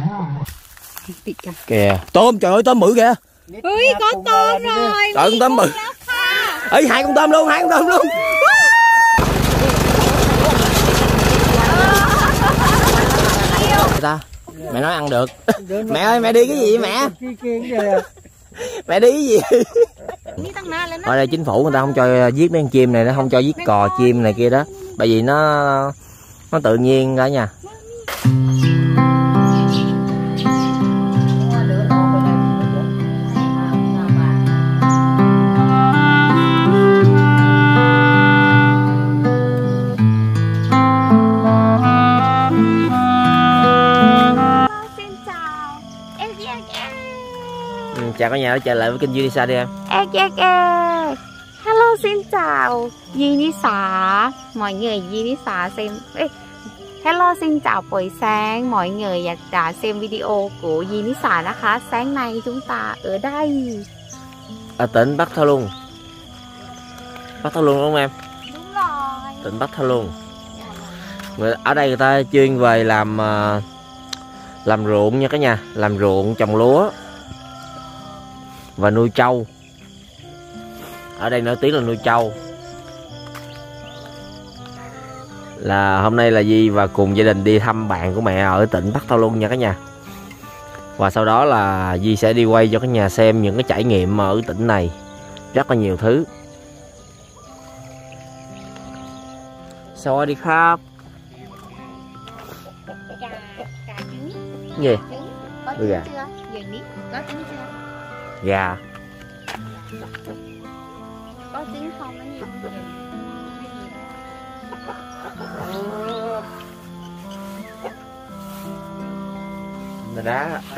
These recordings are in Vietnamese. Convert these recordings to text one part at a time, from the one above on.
Kìa, tôm, trời ơi tôm bự kìa. Ui, có tôm rồi. Trời, con tôm bự. Ấy, hai con tôm luôn, hai con tôm luôn. Ta, mẹ nói ăn được. Mẹ ơi, mẹ đi cái gì vậy mẹ? Mẹ đi cái gì? Ở đây chính phủ người ta không cho giết mấy con chim này, nó không cho giết cò chim này kia đó, bởi vì nó tự nhiên cả nha. Chào cả nhà đã trở lại với kênh Unisa đi em. Hello, xin chào Unisa. Mọi người Unisa xem. Hello, xin chào buổi sáng mọi người đã xem video của Unisaนะคะ. Sáng nay chúng ta ở đây Ở tỉnh Bắc Thơ Luông. Bắc Thơ Luông đúng không em? Đúng rồi. Tỉnh Bắc Thơ Luông. Ở đây người ta chuyên về làm ruộng nha cả nhà, làm ruộng trồng lúa và nuôi trâu. Ở đây nổi tiếng là nuôi trâu. Là hôm nay là Di và cùng gia đình đi thăm bạn của mẹ ở tỉnh Bắc Thơ Luông nha cả nhà. Và sau đó là Di sẽ đi quay cho cả nhà xem những cái trải nghiệm ở tỉnh này. Rất là nhiều thứ. Sawadee. Gì? Có trứng chưa? Giờ nít có trứng chưa? Gà. Có trứng không đó nha. Đá.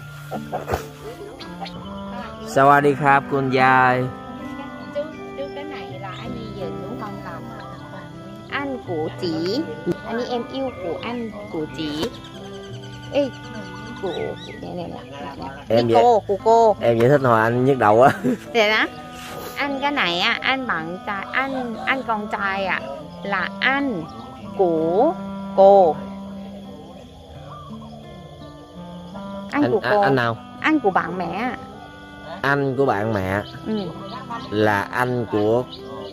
Sawadee con dài. Trước cái này là anh đi về đúng không, làm anh của chị. Anh ấy em yêu của anh của chị. Ê, của này Em của cô. Em giải thích hồi anh nhức đầu á. Để đó. Anh cái này á, anh bạn trai, anh con trai ạ, là anh của cô. Anh của cô. Anh nào? Anh của bạn mẹ. Anh của bạn mẹ. Ừ. Là anh của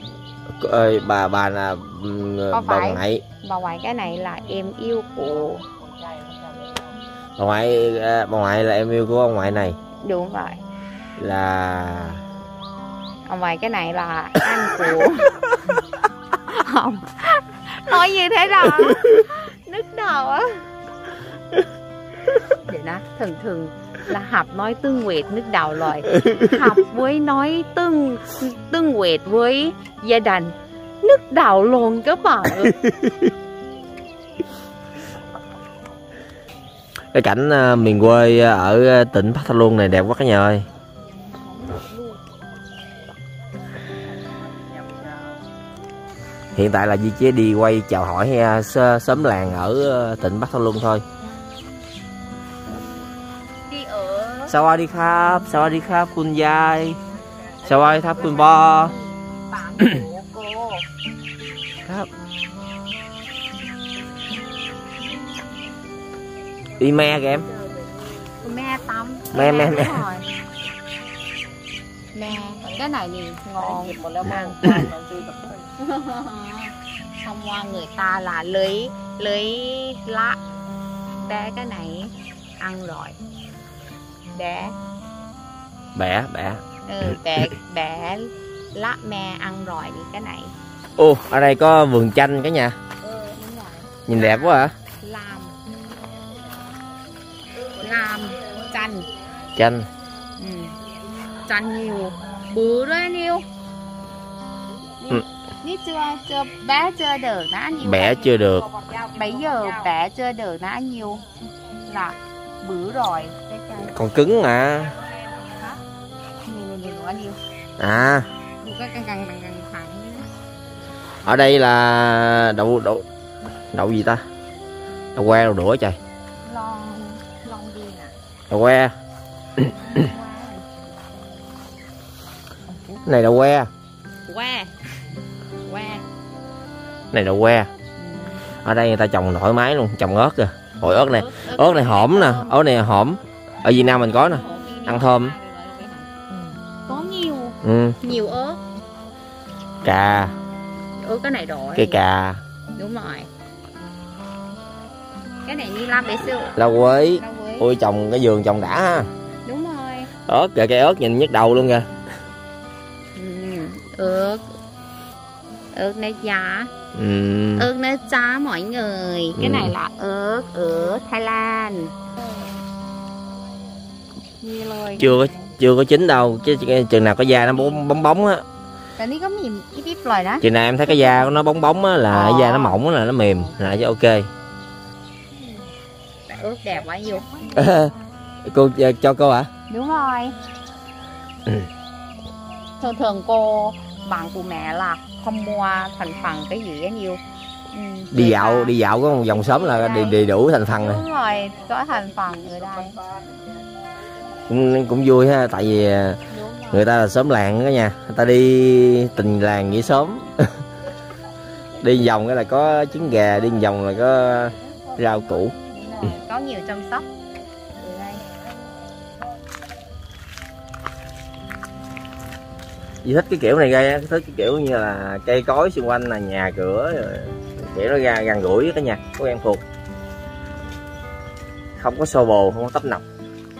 bà là bà ngoại. Bà ngoại cái này là em yêu của. Bà ngoại là em yêu của ông ngoại này. Đúng rồi. Là ông ngoại cái này là anh của. Không nói như thế nào nức đầu á. Vậy đó, thường là học nói tương nguyệt nức đầu rồi. Học với nói tương nguyệt với gia đình nức đầu luôn các bạn. cái cảnh miền quê ở tỉnh Bắc Thơ Luông này đẹp quá cả nhà ơi. Hiện tại là Di chỉ đi quay chào hỏi xóm làng ở tỉnh Bắc Thơ Luông thôi. Đi ở Sawadee kun yai. Sawadee kun bo. bạn của cô. Đi me kìa em. Me tắm. Me. Mẹ, cái này thì ngon. Hôm qua người ta là lấy lá để cái này ăn rồi. Để Bẻ. để lá me ăn rồi thì cái này. Ô, ở đây có vườn chanh cả nhà. Đúng rồi. Nhìn đẹp quá hả? Làm chanh. Chanh. Chanh nhiều bự đấy anh yêu. Biết chưa bé chưa được nó ăn nhiều. Bẻ chưa được. Bây giờ bẻ chưa được nó ăn nhiều là bự rồi. Còn cứng mà. Nhìn nó nhiều. À. Cái căng thẳng. Ở đây là đậu gì ta? Đậu que, đậu đũa trời. Lon đi nè. Đậu que. Này đậu que. Này đậu que. Ở đây người ta trồng thoải mái luôn, trồng ớt kìa. Ôi ớt này hổm nè, ớt này hổm. Ở Việt Nam mình có nè, ăn thơm. Có nhiều. Ừ. Nhiều ớt. Cà. Cái này rồi. Cây cà. Đúng rồi. Cái này như lam để siêu. Lá quế. Ôi trồng cái vườn trồng đã ha. Đúng rồi. Ớt kìa, cây ớt nhìn nhức đầu luôn kìa. Ớt nếp giá. Ớt nếp giá mọi người. Cái này là ớt ở Thái Lan. Chưa có chín đâu, chứ chừng nào có da nó bóng bóng á. Cái này có mềm ít rồi đó. Chừng nào em thấy cái da của nó bóng bóng á là da nó mỏng là nó mềm là chứ ok. Ớt đẹp quá nhiều. Cô cho cô hả? Đúng rồi. Thường cô bạn của mẹ là không mua thành phần cái gì á nhiều. Đi dạo có một vòng xóm là đầy đủ thành phần rồi. Đúng rồi, có thành phần ở đây. Cũng vui ha, tại vì người ta là xóm làng đó nha, người ta đi tình làng nghĩa xóm. Đi vòng cái là có trứng gà, đi vòng là có rau củ. Có nhiều chăm sóc. Chị thích cái kiểu này ghê, thích cái kiểu như là cây cối xung quanh là nhà cửa, kiểu nó ra gần gũi với cả nhà, có quen thuộc, không có xô bồ, không có tấp nập.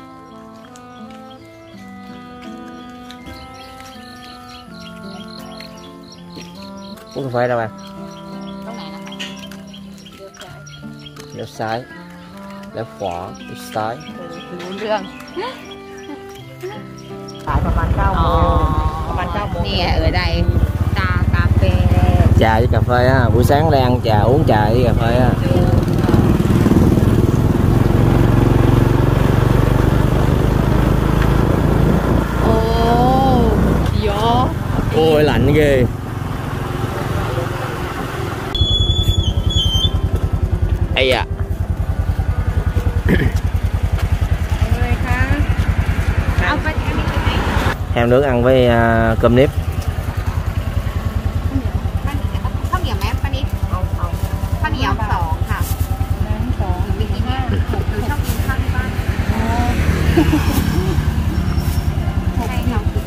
Uống cà phê đâu bạn? Left side, left khóa, left side. Uống đường. Tạiประมาณ 9 giờ. Nè ở đây cà phê. Trà với cà phê á, buổi sáng đang ăn trà, uống trà với cà phê á. Ôi lạnh ghê. Ây da. Heo nướng ăn với cơm nếp. ข้าวเหนียวไหมป้านิดข้าวเหนียว2ค่ะ2มีกี่แม่หนูชอบกินข้าวที่บ้านให้เรากิน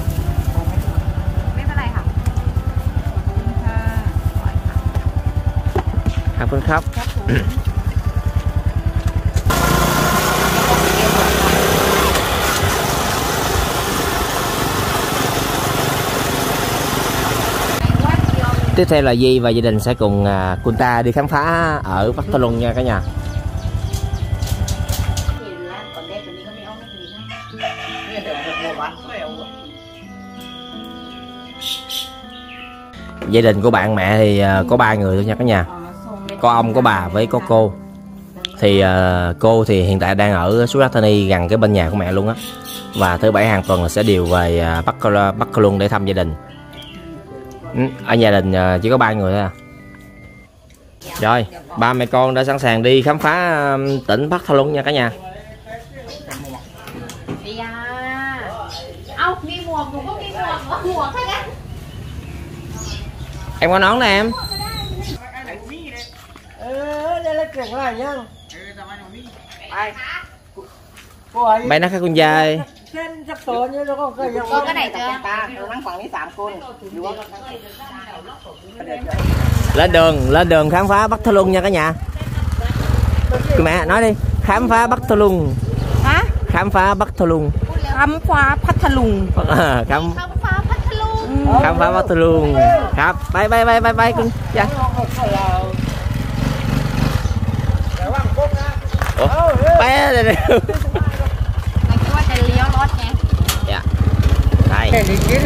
ไม่เป็นไรค่ะขอบคุณครับ Tiếp theo là Di và gia đình sẽ cùng Kunta đi khám phá ở Bắc Tha Luân nha cả nhà. Gia đình của bạn mẹ thì có 3 người thôi nha cả nhà. Có ông, có bà với có cô. Thì cô thì hiện tại đang ở Surat Thani gần cái bên nhà của mẹ luôn á. Và thứ 7 hàng tuần là sẽ điều về Bắc Tha Luân để thăm gia đình. Ở gia đình chỉ có 3 người thôi à. Rồi, ba mẹ con đã sẵn sàng đi khám phá tỉnh Bắc Tha Luân nha cả nhà. Em có nón nè em. Bay nó khác con dai. Có cái này chưa? Lên đường khám phá Bắc Tha Luân nha cả nhà. Cứ mẹ nói đi, khám phá Bắc Tha Luân. Hả? Khám phá Bắc Tha Luân. Khám phá Bắc Tha Luân. Khám phá Bắc Tha Luân.ครับไปคุณจ้ะไปเลย Mày qua chạy liều lót nha. Dạ. Đây.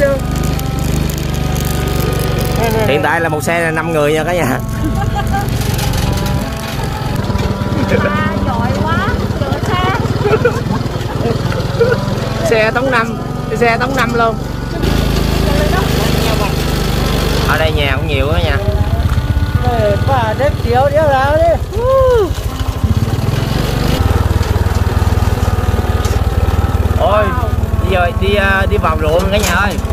Hiện tại là một xe là 5 người nha cả nhà. Giỏi quá, chở xe. Xe tống 5 luôn. Ở đây nhà cũng nhiều quá nha. Bà đếp chiếu đéo ráo đi. Ôi, giờ đi vào ruộng cả nhà ơi.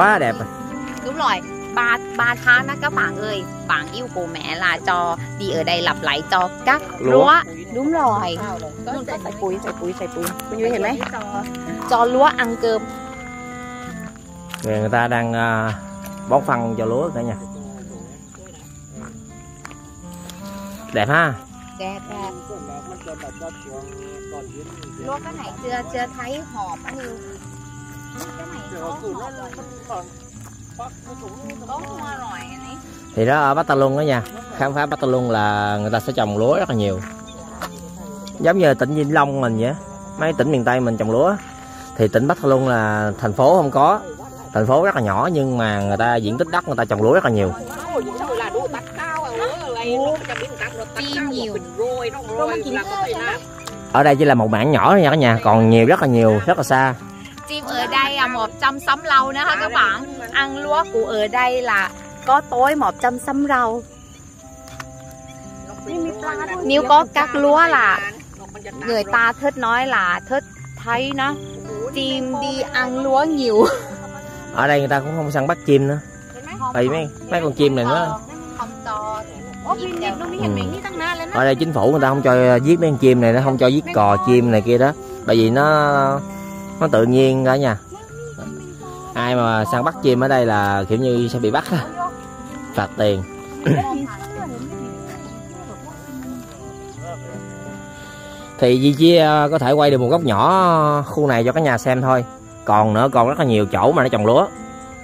quá đẹp. Đúng rồi, 3 tháng đó các bạn ơi. Bạn yêu của mẹ là cho đi ở đây lặp lại cho các lúa. Đúng rồi. Xàiปุ๋ย. Cô Như ห็นไหม cho lúa ăn cơm. Người ta đang bón phân cho lúa cả nhà. Đẹp ha. Đẹp. Lúa cái này chưa thấy hòm bao nhiêu. Cái này có hòm rồi. Có hoa rồi này. Thì đó ở Patalung đó nha. Khám phá Patalung là người ta sẽ trồng lúa rất là nhiều. Giống như tỉnh Vĩnh Long mình vậy. Mấy tỉnh miền Tây mình trồng lúa. Thì tỉnh Patalung là thành phố không có. Thành phố rất là nhỏ nhưng mà người ta diện tích đất người ta trồng lúa rất là nhiều. Chim nhiều. Ở đây chỉ là một mảng nhỏ thôi nha cả nhà, còn nhiều rất là nhiều, rất là xa. Chim ở đây là 100 lâu nữa ha các bạn. Ăn lúa của ở đây là có tối 100 rau. Nếu có các lúa là người ta thích nói là thích thấy nó chim đi ăn lúa nhiều. Ở đây người ta cũng không săn bắt chim nữa. Tại vì mấy con chim này nó ở đây chính phủ người ta không cho giết mấy con chim này, nó không cho giết cò chim này kia đó. Tại vì nó tự nhiên cả nha. Ai mà săn bắt chim ở đây là kiểu như sẽ bị bắt phạt tiền. Thì Di Chia có thể quay được một góc nhỏ khu này cho cả nhà xem thôi. Còn nữa còn rất là nhiều chỗ mà nó trồng lúa.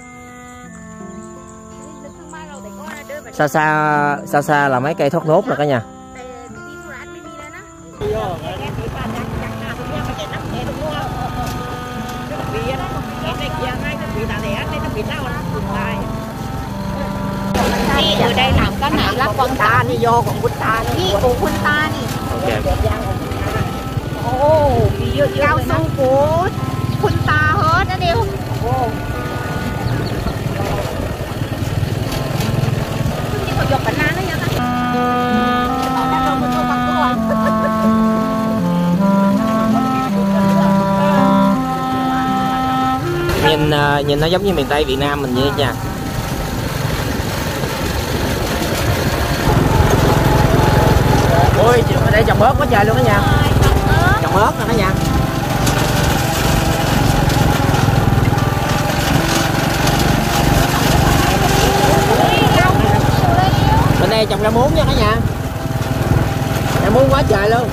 Xa xa là mấy cây thốt nốt rồi cả nhà. Đi ở đây làm cái này là con ta đi vô còn quân ta đi của quân ta đi. Ồ, cao su của quân ta hết đó điêu. Dọc bánh nó nha ta. Nhìn nó giống như miền Tây Việt Nam mình vậy nha. Ôi ở đây trồng ớt quá trời luôn đó nha. Trồng ớt nè cả nhà. Bên đây trồng rau muống nha cả nhà. Rau muống quá trời luôn.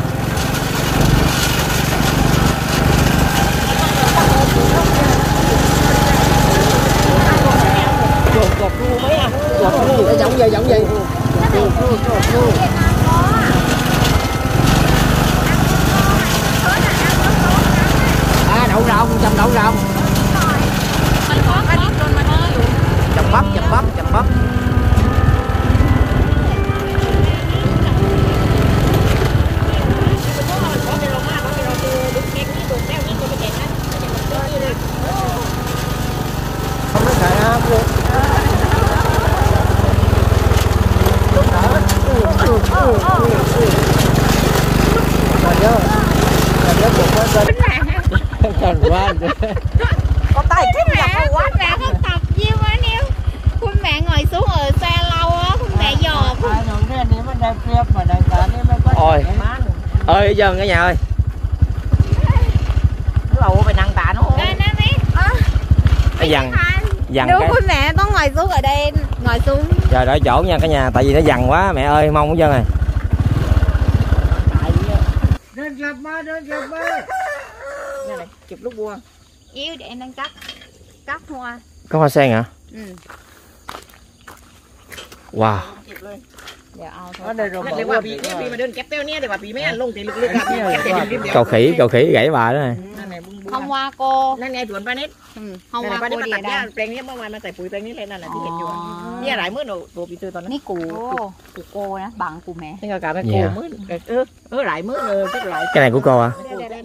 Cột cua mấy à? Cột cua nó giống gì? À đậu rồng, trồng đậu rồng. Trồng bắp. Con tay con mẹ không tập nhiêu á Niêu. Con mẹ ngồi xuống ở xe lâu á, con mẹ dò. Ôi ơi giờ cả nhà ơi. Lâu phải nâng tạ nó. Nó dằn đúng cái... con mẹ nó ngồi xuống ở đây, ngồi xuống. Trời đợi chỗ nha cả nhà, tại vì nó dằn quá mẹ ơi, mong hết trơn rồi. Đến gặp ba. Này này, chụp lúc buông. Yêu để em đang cắt hoa. Có hoa sen hả? Ừ. Wow. Cầu khỉ gãy bà đó này. Không hoa cô. Nên nghe chuẩn ba nét. Không hoa cô đi ở đây. Plengนี้เมื่อวานมาใส่ปุ๋ยแปลงนี้เลยนั่นแหละที่เห็นอยู่นี่หลายมื้อหนูตัวปีเตอร์ตอนนั้นนี่กูcôนะbằng của mẹ. นี่ก็กลายเป็นกูมื้อหลายมื้อเลยrấtหลาย Cái này của cô hả?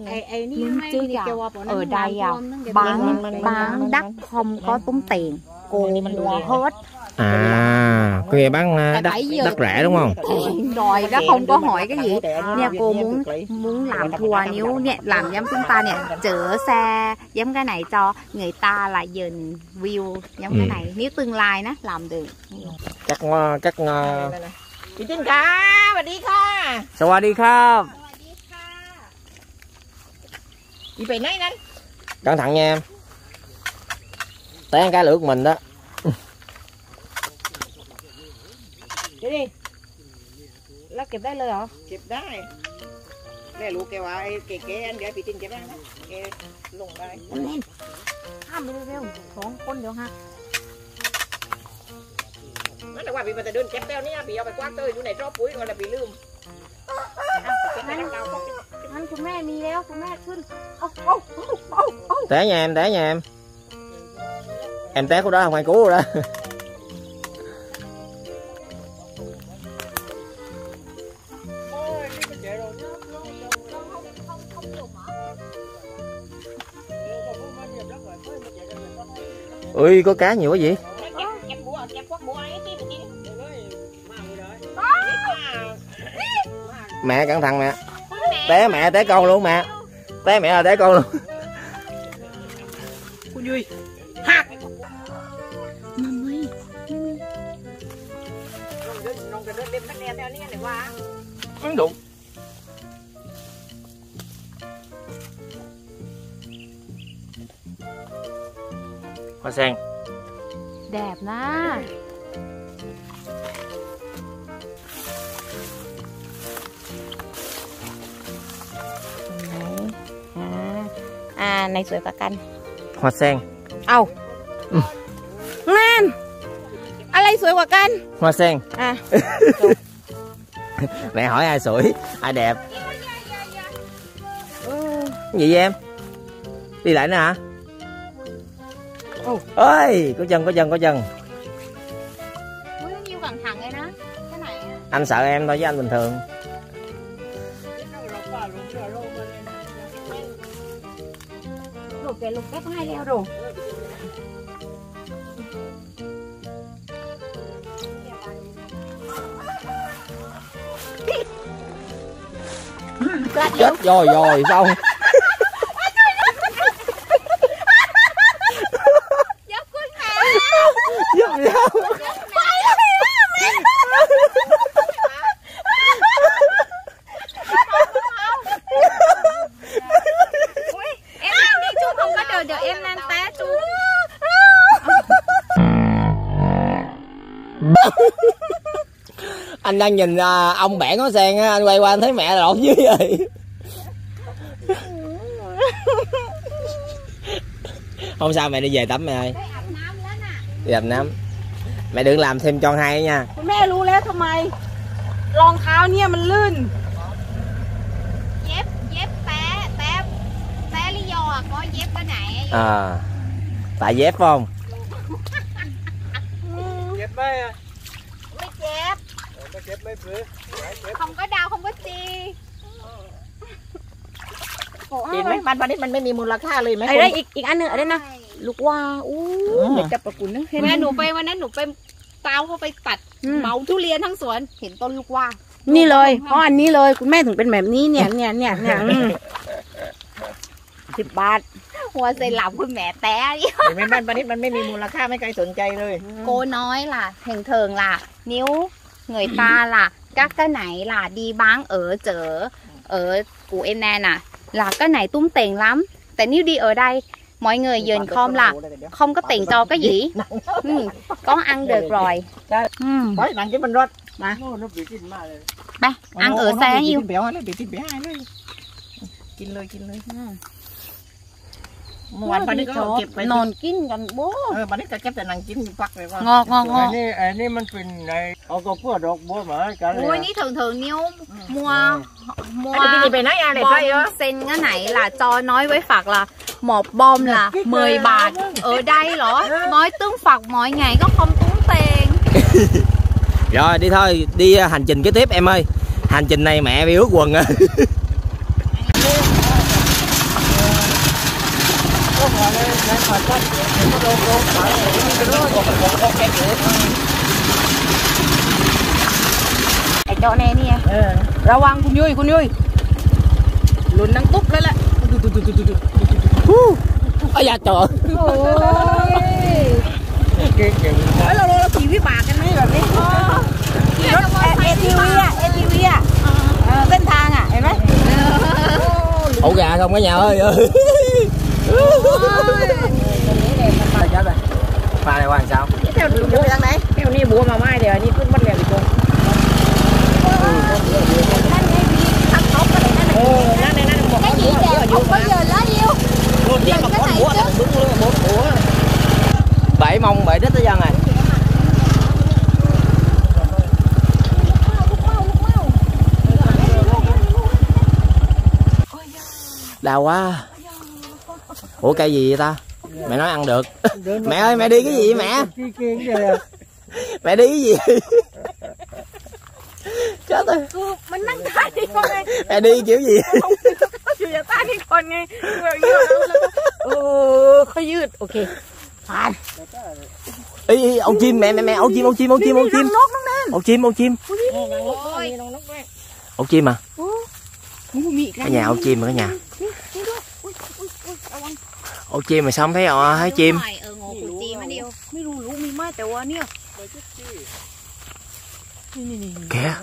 Ở đây bán đất không có tốn tiền. Cô mua hết À, cô nghe bán đất rẻ đúng không? Rồi đó, không có hỏi cái gì nha. Cô muốn làm tour, nếu làm giống chúng ta nè, chở xe giống cái này cho người ta là dừng view giống cái này, nếu tương lai nó làm được. Chắc chị Trinh cả mà đi kha. สวัสดีครับ Chị về nấy nè. Cẩn thận nha em. Té cái lửa của mình đó. Đi đi. Lắc kịp đấyเลยเหรอ Kịp đấy. Đây lũ kêu ai kể anh để chị Trinh kịp đấy. Kêu lùng đây. Ham đi ร็ว2 คนเดี๋ยวฮะ Nó là qua bị mà ta đơn chép teo nhá, bịเอาไปกว้างเตยอยู่ไหนรอบปุ๋ยก่อนlà bịลืม. งั้นคุณแม่มีแล้วคุณแม่ขึ้น Té nha em, té nha em. Em té của đó không ai cứu rồi đó. Ui, có cá nhiều quá vậy? Mẹ cẩn thận mẹ. Té mẹ, té con luôn mẹ. Té mẹ là té con luôn. Cô Duy. Ha. Mami. Nông cái đêm bắt đen theo này qua. Không đụng. Hoa sen. Đẹp đó. Này sủi cả canh. Hoa sen. Ồ. Ngon. Ai sủi quả canh? Hoa sen. À. Mẹ hỏi ai sủi, ai đẹp. Cái gì vậy em? Đi lại nữa hả? Ơi, có chân. Ui, nhiêu cẩn thận vậy đó. Cái này. Anh sợ em thôi chứ anh bình thường. Lục kép hai leo rồi. Chết rồi xong. Giúp con mẹ. Giúp sao? Em đang đi chú không có được em đang té chú. Anh đang nhìn ông bẻ ngó sen á, anh quay qua anh thấy mẹ lộn dưới rồi. Không sao mẹ đi về tắm mẹ ơi. Đi abbน้ำ. Mẹ đừng làm thêm cho hai nha. คุณแม่รู้แล้วทำไมรองเท้าเนี่ยมันลื่น Dép té lý do là có dép cái này. À, tại dép phải không? Kịp mấy à? Mấy dép. Kịp mấy bữa. Không có đau, không có chi. Chị mấy ban đấyมันไม่มีมูลค่าเลยไหมไอ้ได้อีกอันนึงอะไรนะลูกว่าอู้จับประกุนนะแม่หนูไปวันนั้นหนูไปตามเขาไปตัดเหมาทุเรียนทั้งสวนเห็นต้นลูกว่านี่เลยเพราะอันนี้เลยคุณแม่ถึงเป็นแบบนี้เนี่ย10 บาทหัวใส่หลับคุณแม่แต้ดิ chị mấy ban đấyมันไม่มีมูลค่าไม่ใครสนใจเลย cô nói là thường là nếu người ta là các cái này là đi bán ở chợ ở của em nè là cái này túm tiền lắm. Tại nếu đi ở đây mọi người dần không là không có tiền cho cái gì. Có ăn được rồi. Bởi bạn chứ mình rót mà ba ăn ở xe nhiêu bị thịt béo haiเลยกินเลยเมื่อวานปานิดก็เก็บไปนอนกินกันโบ้ปานิดก็เก็บแต่นางกินฟักเลยว่างออันนี้มันเป็นในเอาก็เพื่อดอกบัวมากัน Ui, ní thường nếu mua đi về nói à này phải bom xin cái này là cho nói với Phật là một bom là 10 bạc. Ở đây lỗ nói tướng Phật mỗi ngày có không tốn tiền. Rồi đi thôi, đi hành trình kế tiếp em ơi. Hành trình này mẹ bị ướt quần à. ไอ้เจ้าแน่เนี่ยระวังคุณยุ้ยหลุนนังตุ๊บเลยแหละไอ้ยาจ่อเราขี่วิบากกันไหมแบบนี้รถATVอ่ะเส้นทางอ่ะเห็นไหม ổ gà không cả nhà ơi pha này qua làm sao theo bùa đang đấy theo ni bùa mà mai thì ni cứ bắt lèo bị con cái gì đẹp không bao giờ lá yêu cái này chứ bể mông bể đít tới dân này đau quá. Ủa cây gì vậy ta? Mẹ nói ăn được. Mẹ ơi mẹ đi cái gì vậy mẹ? Mẹ đi cái gì? Chết rồi. Mình nâng tay đi con ơi. Mẹ đi kiểu gì? Chưa giờ tay đi con nghe. Khó dứt. Ok. Phạt. Ý ông chim mẹ ông chim. Ông chim. Ông chim à? Cả nhà ông chim mà cả nhà. Ông chim mà sao không thấy chim? Kìa.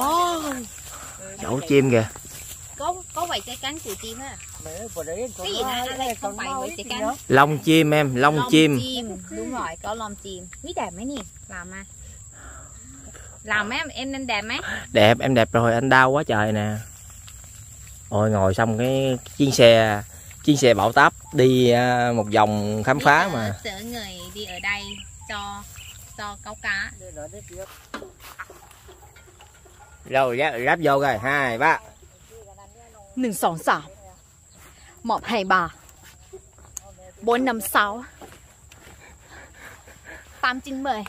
Chỗ chim kìa. Có vài cái cánh của chim á. Cái gì nè, đây không phải vài cái cánh. Lông chim em, lông chim. Đúng rồi, có lông chim. Quý đẹp mấy nè, làm à. Làm mấy em nên đẹp mấy? Đẹp, em đẹp rồi, anh đau quá trời nè. Ôi ngồi xong cái chuyến xe bão táp đi một vòng khám phá mà. Chở người đi ở đây cho câu cá. Rồi ráp vô rồi, 2, 3. 1, 2, 3 1, 2, 3 4, 5, 6 8, 9, 10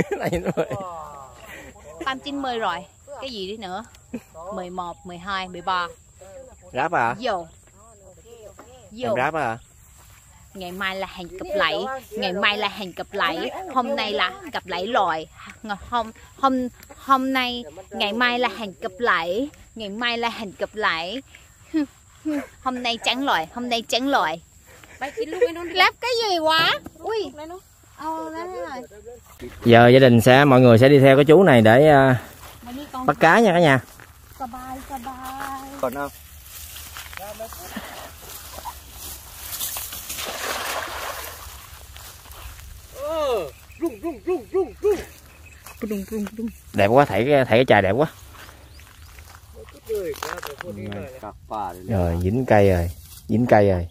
8, 9, 10 rồi. Cái gì đi nữa? 11, 12, 13 Ráp à? Vô Em ráp à? Ngày mai là hẹn gặp lại. Ngày mai là hẹn gặp lại. Hôm nay là gặp lại rồi. Hôm nay ngày mai là hẹn gặp lại. Ngày mai là hẹn gặp lại. Hôm nay trắng rồi. Lắp cái gì quá? Ui. Giờ gia đình mọi người sẽ đi theo cái chú này để bắt cá nha cả nhà. Còn không? Đẹp quá, thảy cái chài đẹp quá. Rồi dính cây rồi. Dính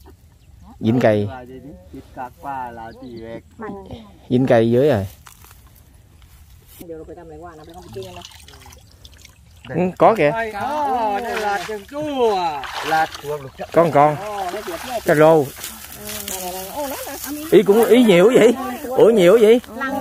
cây dưới rồi. Có kìa. Con cá rô. Ý nhiều vậy? Ủa nhiều vậy?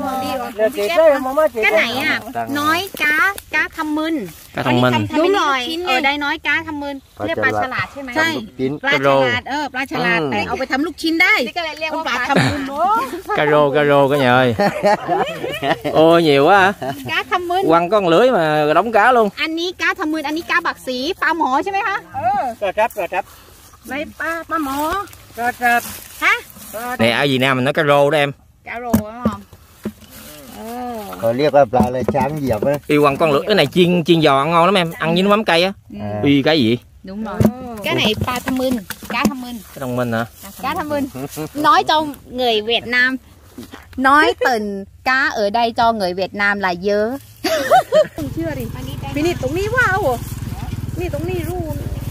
Cái này à, nói cá thăm minh. Cá thăm minh. Đúng rồi, ở đây nói cá thăm minh.เรียกปลาฉลาดใช่ไหมใช่ปลาฉลาดปลาฉลาดแต่เอาไปทำลูกชิ้นได้ปลาทำminh. Cá rô cả nhà ơi. Ôi nhiều quá hả? Cá thăm minh. Quăng con lưới mà đóng cá luôn. อันนี้cá thăm minh, อันนี้cá bạcสีปลาหมอใช่ไหมคะกระจับไม่ปลาหมอกระจับฮะ Này ở Việt Nam mình nói cá rô đó em. Cá rô đúng không? Còn liếc là chám dẹp á. Y quăng con lưới, cái này chiên giò ăn ngon lắm em, ăn với nước mắm cay á. Y cái gì? Đúng rồi. Cái này pla thăm minh, cá thăm minh. Cái thông minh hả? Cá thăm minh. Nói cho người Việt Nam, nói tình cá ở đây cho người Việt Nam là dơ. Chưa đi. Mình tụng ní quá không? Ní tụng ní ru.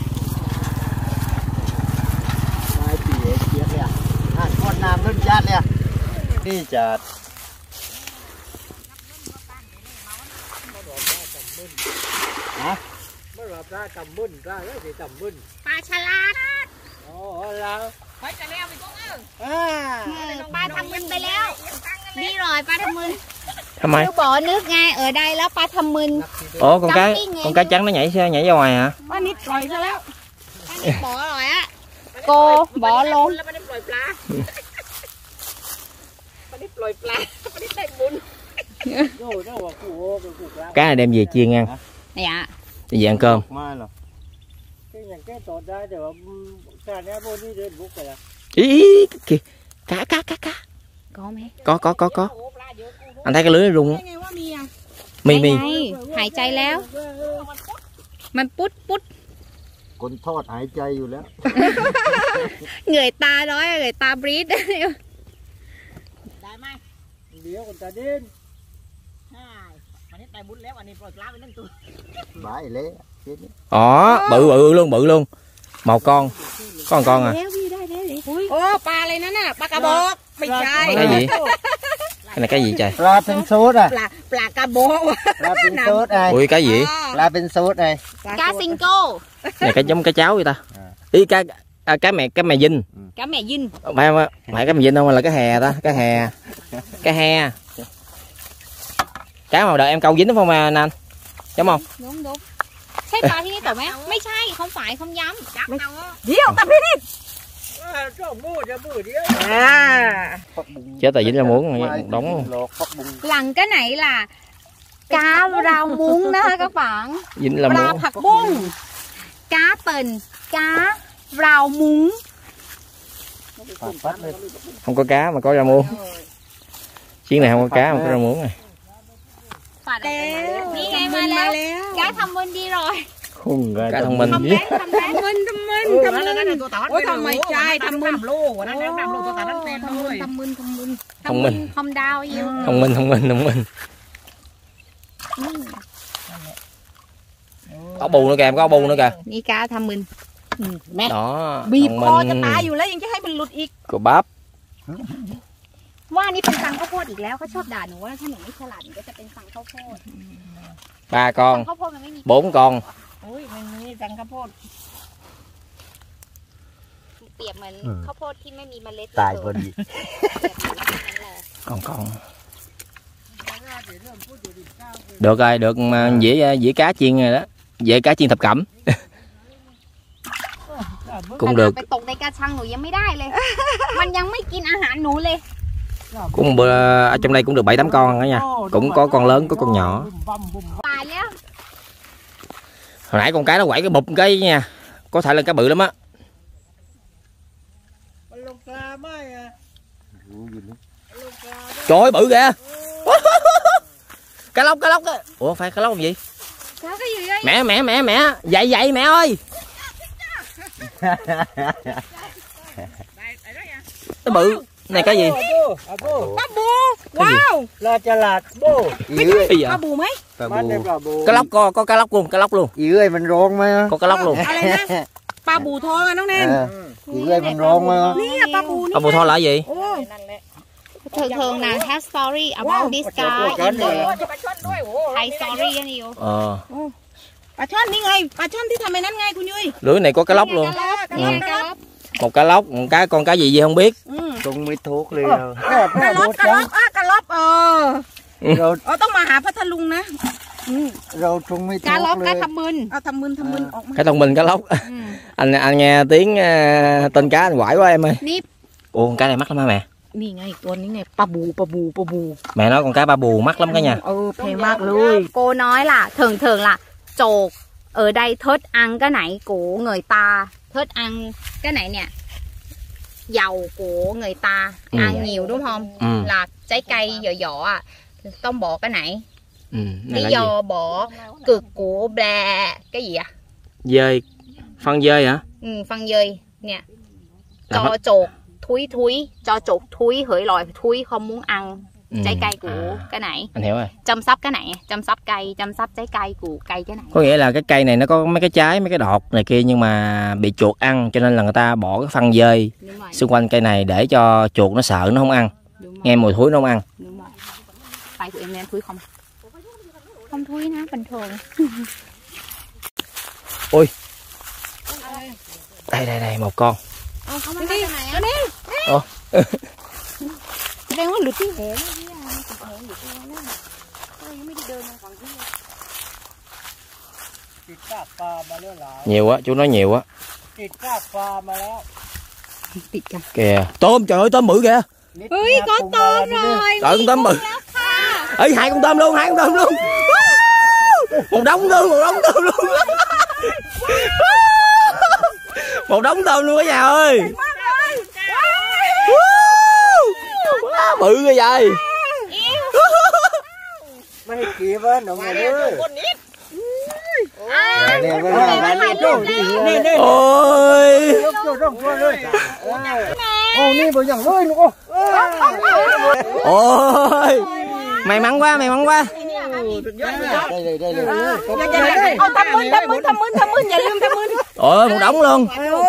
Con nam nó chát nè. Đi chát. Hả? Mới rộp ra cầm minh ra đó thì cầm minh. Plaฉลาด Ồ là. Phải trả leo bị con ơi. Pla thăm minhไปแล้ว Đi rồi pla thăm minh. Không bỏ nước ngay ở đây là pla thăm minh. Ủa con cá trắng nó nhảy ra ngoài hả? Con nít rồi saoแล้ว. Con nít bỏ rồi á. Cô bỏ luôn. ล่อยปลาปนิดปล่อยปลาปนิดได้บุญ Cá này đem về chiên ăn. Dạ. Về ăn cơm. Ý kìa. Cá. Có mấy. Có. Anh thấy cái lưới nó rung á. Mi. หายใจแล้ว มันปุ๊ดคนทอดหายใจอยู่แล้วเหงื่อตาร้อยเหงื่อตาบรีดได้ไหมเดี๋ยวคนตาดินใช่ปนิดได้บุญแล้วอันนี้ปล่อยปลาไป1 ตัวบายเลย Bự luôn. Một con. Có một con à. โอ้ปลาอะไรนั่นน่ะปลากระบอกไม่ใช่ Cái gì? Cái này cái gì trời? ปลาเป็นโซดอ่ะปลากระบอกปลาเป็นโซดไอ้ Ui cái gì? ปลาเป็นโซดไอ้ cá sinh cô. Này cái giống cái cháo vậy ta. Ý cái mè dinh. Cá mè dinh. Phải cái mè dinh không là cái hè ta, cái he. Cá màu đợi em câu dính đúng không anh? Đúng không? Đúng. ใช่ปลาที่นี่ตัวไหมไม่ใช่เขาฝ่ายเขาย้ำเดี๋ยวตะพี่นิด cho mua đĩa Chết rồi dính ra muỗng đóng. Lần cái này là cá rau muống đó các bạn. Dính là Pla muỗng. ผักบุ้ง cá tình, cá rau muống. Không có cá mà có rau muống. Chuyến này không có cá mà có rau muống này. Đi ngay màแล้วcá thông minh đi rồi. Cá thông minh. Thông minh. Ôi thông minh trai thông minh lô nó đang làm lô tôi cả nó tên thôi. Thông minh. Không đau yêu. Thông minh. Có bù nữa kìa, có bù nữa kìa. Đi cá thông minh. Mẹ. Đó. บีบคอจะตายอยู่แล้วยังจะให้มันหลุดอีก Của bắp. ว่านี่เป็นสังข้าวโพดอีกแล้วเขาชอบด่าหนูว่าถ้าหนูไม่ฉลาดหนูก็จะเป็นสังข้าวโพด 3 con. ข้าวโพดมันไม่มี 4 con. โอ้ยมันมีสังข้าวโพดเปรียบเหมือนข้าวโพดที่ไม่มีเมล็ดตายพอดี Con. Được rồi, được mà dĩa cá chiên rồi đó. Dĩa cá chiên thập cẩm. Cũng được. ไปตกในกระชังหนูยังไม่ได้เลย มันยังไม่กินอาหารหนูเลย Cũng ở trong đây cũng được 7-8 con đó nha. Cũng có con lớn, có con nhỏ. ตายแล้ว Hồi nãy con cá nó quẩy cái bụp cái nha. Có thể là cá bự lắm á. Trời ơi bự kìa. Cá lóc á. Ủa phải cá lóc làm gì? Cá cái gì đây? Mẹ. Dậy mẹ ơi. Nó bự. Này cái gì? Ba bù. Wow. Là chà lạt bô. Ba bù mấy? Cá lóc có cá lóc luôn, cá lóc luôn. Chị ơi mình rôn mà. Có cá lóc luôn. อะไรนะปลาบูทองอะน้องแนน Chị ơi mình rôn mà. นี่ปลาบูนี่ Ông bù thôi là gì? โอ้ thường là has story about this guy in the จะปลาช่อนด้วยโอ้ Thai story anh yêu. ปลาช่อนนี่ไงปลาช่อนที่ทำไอ้นั้นไงคุณยุ้ย Lưới này có cá lóc luôn. Cá lóc. Một cá lóc, một con cá gì không biết. Trung mới thuốc liền. กะล็อบกะล็อบกะล็อบ Rồi ต้องมาหาพัทลุงนะ rồi Trung mới Cá thuốc lóc, cá liền. thăm minh. เอาทำมึนออกมา Cái thông minh cá lóc. Anh nghe tiếng tên cá anh quải quá em ơi. Nếp. Ủa con cá này mắc lắm hả mẹ? นี่ไงตัวนี้ไงปลาบู Mẹ nói con cá ba bù mắc lắm cả nhà. แพงมากเลย Cô nói là thường là chột ở đây thích ăn cái này của người ta, thích ăn cái này nè, dầu của người ta ăn nhiều đúng không? Là trái cây vỏ à, tông bỏ cái này. Lý do bỏ cực của bè cái gì à? Dơi, phân dơi hả? Phân dơi nè, cho chột thúi, cho chột thúi hửi loại thúi không muốn ăn trái cây của cái này. Anh hiểu rồi. Chăm sóc cái này, chăm sóc cây, chăm sóc trái cây của cây cái này. Có nghĩa là cái cây này nó có mấy cái trái, mấy cái đọt này kia nhưng mà bị chuột ăn cho nên là người ta bỏ cái phân dơi xung quanh cây này để cho chuột nó sợ nó không ăn. Nghe mùi thúi nó không ăn. Đúng rồi. Tay của em thúi không? Không thúi nó bình thường. Ui. Đây một con. Không ăn cái này á. Đang có lượt tiếng hẹ Nhiều á, chú nói nhiều á. Kìa, tôm, trời ơi tôm bự kìa. Ui, có tôm rồi. Trời con tôm bự. Ấy hai con tôm luôn, hai con tôm luôn. Một đống luôn, một đống tôm luôn. Một đống tôm luôn cả nhà ơi. Quá bự như vậy. Mấy kia với nó nghe nữa. Ôi. Ôi. May mắn quá, may mắn quá. Ôi một đống luôn.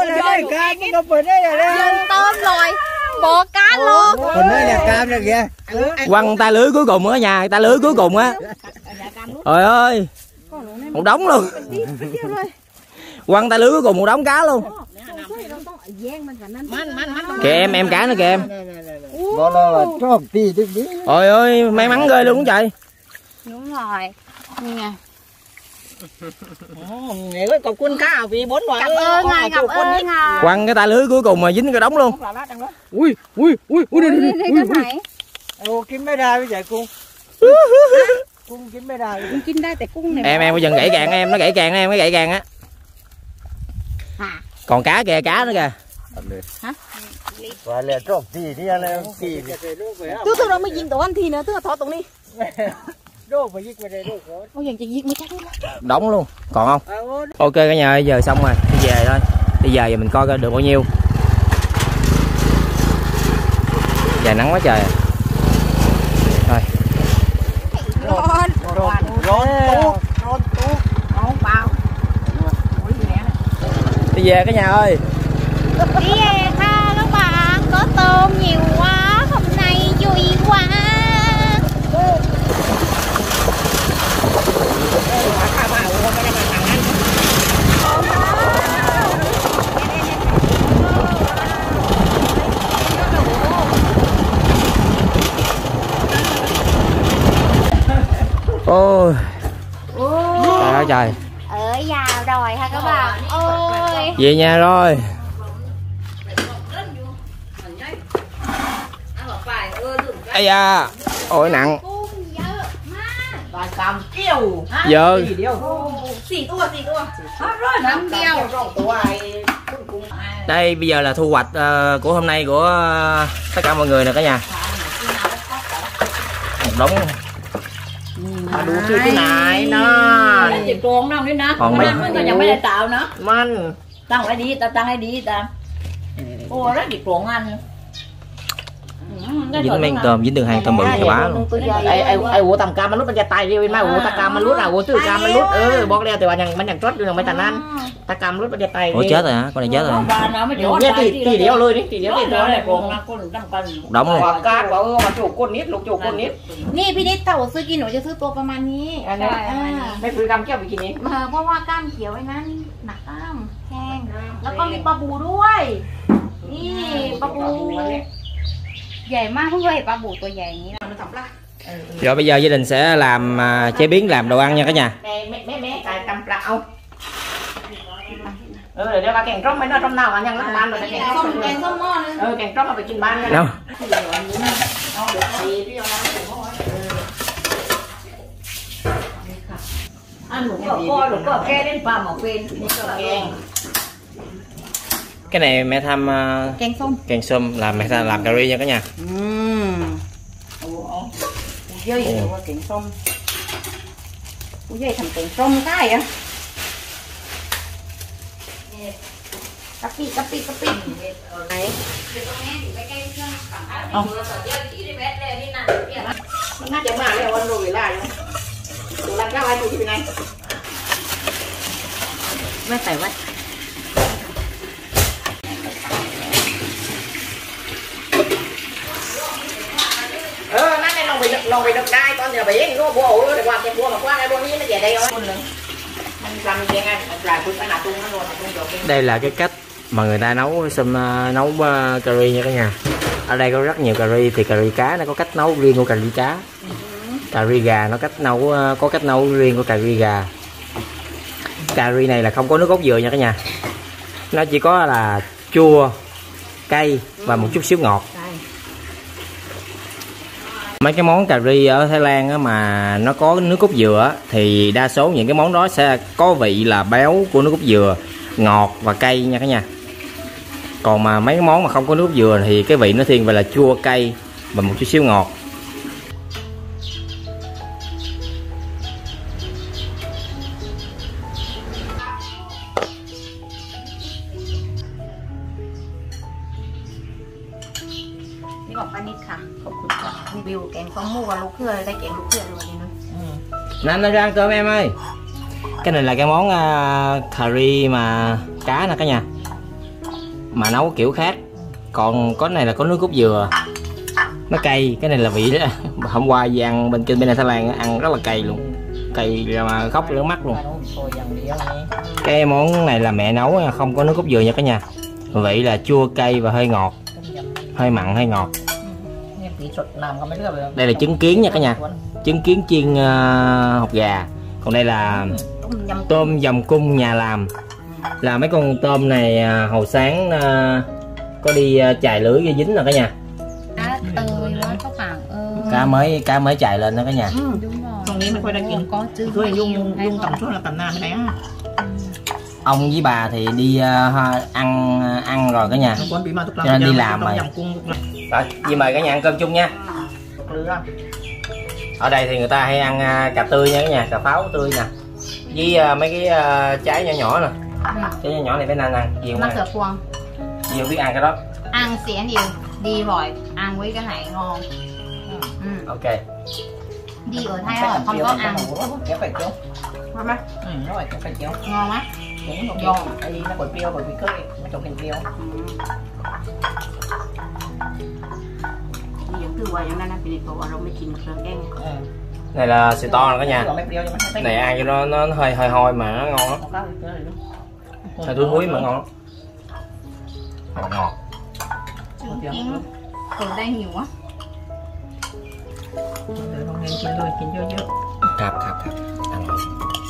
Dùng tôm rồi, bò cá luôn. Còn đây là cam rồi kìa. Quăng tay lưới cuối cùng ở nhà, tay lưới cuối cùng á. Trời ơi. Một đống luôn. Quăng tay lưới cuối cùng một đống cá luôn. Kìa em cá nữa kìa em. Đó là cho tí tí. Ôi ơi, may mắn ghê luôn trời. Đúng rồi. Nè. Này có cục quân cá vì 4 loại. Cảm ơn ngài, cảm ơn ngài. Quăng cái tay lưới cuối cùng mà dính cái đống luôn. Ui, ui, ui, ui, Kiếm mấy đài với vậy cung. Cung kiếm mấy đài. Cung kiếm đây tại cung này. Em bây giờ gãy càng em, nó gãy càng em, nó gãy càng á. Còn cá kìa, cá nữa kìa. Hả? Và là trộm tí đi là tí. Tức nó mới dính tổ ăn thì nữa, tức là thọ tụng đi. Đô phải giết về đây đô có. Ôi giờ giết mới chắc luôn. Đóng luôn, còn không? Ok cả nhà ơi, giờ xong rồi, đi về thôi. Bây giờ mình coi được bao nhiêu. Giờ nắng quá trời. Thôi. Đi về cả nhà ơi. Đi về ha các bạn, có tôm nhiều quá, hôm nay vui quá. Ôi. Trời ơi trời. Ở già rồi ha các bạn. Ôi. Về nhà rồi. Ây da. Ôi nặng. Toàn cầm kêu. Giờ. Xì tua. Rồi 5 kêu. Đây bây giờ là thu hoạch của hôm nay của tất cả mọi người nè cả nhà. Một đống. Đủ thứ thế này nó. Còn mấy nhà mới lại tạo nữa. Man. Tăng lại đi ta. Ô rất dịch cuộn anh. Dính men tôm, dính đường hàng tôm bự thì bá luôn. Ai uống tầm cam mà lút bên tay đi mai uống ta cam mà lút uống từ cam mà lút bóc leo từ mình chẳng trót được mấy thằng ăn ta cam lút bên tay. Ủa chết rồi hả? Con này chết rồi. Tỷ đéo lôi đi, tỷ đéo đi thôi. Đóng luôn. Quả cát quả mà chủ con nít lục chủ con nít. นี่พี่นิดถ้าซื้อกินหนูจะซื้อตัวประมาณนี้ไม่ซื้อกามแก้วไปกินนี้เพราะว่ากล้ามเขียวไอ้นั้นหนักกล้ามแห้งแล้วก็มีปลาบูด้วย นี่ปลาบูใหญ่มากเพิ่งเคยเห็นปลาบูตัวใหญ่อย่างนี้นะ Rồi bây giờ gia đình sẽ làm chế biến làm đồ ăn nha cả nhà. Mẹ cài cầm plạo. Để cho bà kèn trống mấy nó trong nào mà nhân lắm ban rồi kèn trống ngon. Kèn trống mà phải chín ban. Đâu? Ăn lục cỏ ke đến vào màu quên. Cái này mẹ thăm kèn sôm làm mẹ làm cà ri nha cả nhà. Dơi rồi kèn sôm. Dơi thành kèn sôm cái á. Copy. Đấy. Nó chẳng mà lấy ăn rồi lại. Tụi làm cái ai tụi chị này. Vai phải vai. Nó này lòng bị đực đai con giờ bị nó bùa để qua cái bùa mà qua cái bùa ní nó về đây thôi. Đây là cái cách mà người ta nấu nấu cà ri nha cả nhà. Ở đây có rất nhiều cà ri, thì cà ri cá nó có cách nấu riêng của cà ri cá. Cà ri gà nó có cách nấu riêng của cà ri gà. Cà ri này là không có nước cốt dừa nha cả nhà. Nó chỉ có là chua, cay và một chút xíu ngọt. Mấy cái món cà ri ở Thái Lan á, mà nó có nước cốt dừa thì đa số những cái món đó sẽ có vị là béo của nước cốt dừa, ngọt và cay nha cả nhà. Còn mà mấy cái món mà không có nước cốt dừa thì cái vị nó thiên về là chua cay và một chút xíu ngọt. นี่บอกป้านิดค่ะขอบคุณค่ะรีวิวแกงส้มหมูกับลูกเขือได้แกงลูกเขือเลยวันนี้นะ Nam nó ra ăn cơm em ơi. Cái này là cái món cà ri mà cá nè cả nhà, mà nấu kiểu khác. Còn có này là có nước cốt dừa, nó cay. Cái này là vị đó. Hôm qua đi ăn bên này Thái Lan ăn rất là cay luôn, cay mà khóc nước mắt luôn. Cái món này là mẹ nấu không có nước cốt dừa nha cả nhà. Vị là chua cay và hơi ngọt, hơi mặn hơi ngọt. Đây là trứng kiến nha cả nhà, trứng kiến chiên hột gà. Còn đây là tôm dầm cung nhà làm mấy con tôm này hồi sáng có đi chài lưới cho dính rồi cả nhà. Cá mới chài lên đó cả nhà. Cònนี้ไม่ค่อยได้กินก็ช่วยยุ่งต่ำช่วยlà tầm nam đấy á. Ông với bà thì đi ăn rồi cả nhà, cho nên đi làm rồi. Rồi, Di mời cả nhà ăn cơm chung nha. Ở đây thì người ta hay ăn cà tươi nha cả nhà, cà pháo tươi nè, với mấy cái trái nhỏ nhỏ nè. Trái nhỏ nhỏ này phải nên ăn nhiều mắc cỡ quăng. Nhiều biết ăn cái đó. Ăn xỉa nhiều, đi rồi ăn với cái này ngon. Ok. Đi ở Thái là không có ăn. Kéo phải kéo. Ngon má. Đúng rồi, kéo phải kéo. Ngon á. Giòn. Tại vì nó còn tiêu bởi vì nó trộn hình tiêu. Này là xì to nè cả nhà. Này ăn cho nó hơi hôi mà nó ngon lắm. Hơi thúi mà ngon lắm. Ngọt. Từ đây nhiều quá. Không nên chín rồi, chín vô chứ. Cạp. Ăn rồi.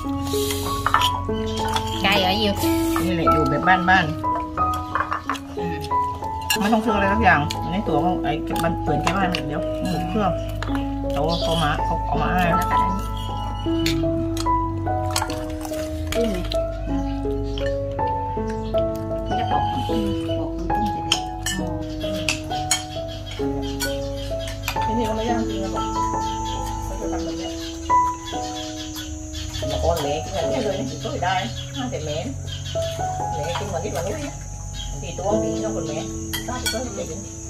Cay ở nhiều. Như này dù bếp ban.มันต้องซื้ออะไรสักอย่างในตัวของไอ้มันเปิดแก้บ้านเดี๋ยวเครื่องเขามาให้ที่นี่ก็ไม่ยากจริงนะบอกเขาจะทำแบบนี้mà con mẹ cái này rồi nó chỉ có đây hai thầy mẹ kinh mà biết là nuôi thì tôi thì nó còn mẹ đó thì có thể